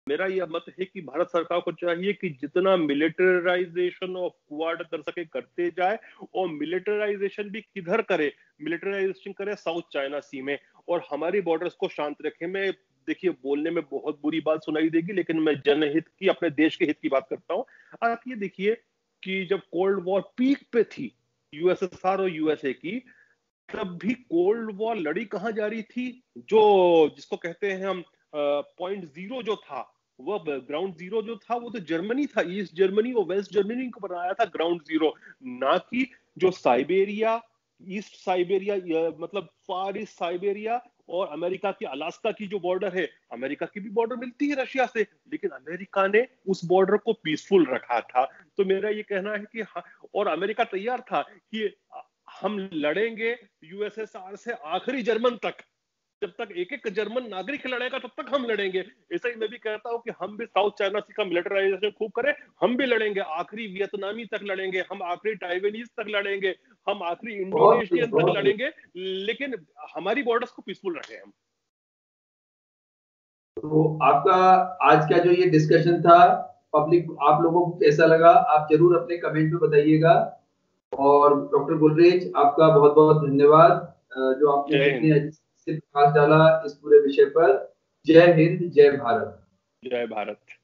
मेरा यह मत है कि भारत सरकार को चाहिए कि जितना मिलिटराइजेशन ऑफ क्वाड कर सके करते जाए, और मिलिटराइजेशन भी किधर करे, मिलिटराइजेशन करे साउथ चाइना सी में, और हमारी बॉर्डर्स को शांत रखे। मैं देखिए बोलने में बहुत बुरी बात सुनाई देगी, लेकिन मैं जनहित की, अपने देश के हित की बात करता हूं। आप ये देखिए कि जब कोल्ड वॉर पीक पे थी यूएसएसआर और यूएसए की, तब भी कोल्ड वॉर लड़ी कहां जा रही थी, जो जिसको कहते हैं हम पॉइंट जीरो जो था, वो ग्राउंड जीरो जो था वो तो जर्मनी था, ईस्ट जर्मनी और वेस्ट जर्मनी को बनाया था ग्राउंड जीरो, ना कि जो साइबेरिया, ईस्ट साइबेरिया, मतलब फार ईस्ट साइबेरिया और अमेरिका की अलास्का की जो बॉर्डर है, अमेरिका की भी बॉर्डर मिलती है रशिया से, लेकिन अमेरिका ने उस बॉर्डर को पीसफुल रखा था। तो मेरा ये कहना है कि और अमेरिका तैयार था कि हम लड़ेंगे यूएसएसआर से आखिरी जर्मन तक, जब तक एक एक जर्मन नागरिक लड़ेगा तब तक हम लड़ेंगे। ऐसा ही मैं भी कहता हूं कि हम भी साउथ चाइना सी का मिलिटराइजेशन खूब करें, हम भी लड़ेंगे, आखिरी वियतनामी तक लड़ेंगे, हम आखिरी टाइवानीज तक लड़ेंगे, हम आखिरी बहुत ही इंडोनेशियन तक बहुत ही लड़ेंगे, लेकिन हमारी बॉर्डर्स को पीसफुल रखें हम। तो आपका आज का जो ये डिस्कशन था पब्लिक, आप लोगों को कैसा लगा आप जरूर अपने कमेंट में बताइएगा। और डॉक्टर गुलरेज आपका बहुत बहुत धन्यवाद, जो आपने जय इतने हिंद। अच्छे से प्रकाश डाला इस पूरे विषय पर। जय हिंद, जय भारत। जय भारत।